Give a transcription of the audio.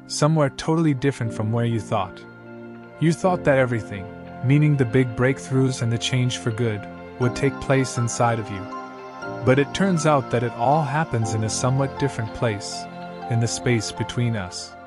somewhere totally different from where you thought. You thought that everything, meaning the big breakthroughs and the change for good, would take place inside of you. But it turns out that it all happens in a somewhat different place, in the space between us.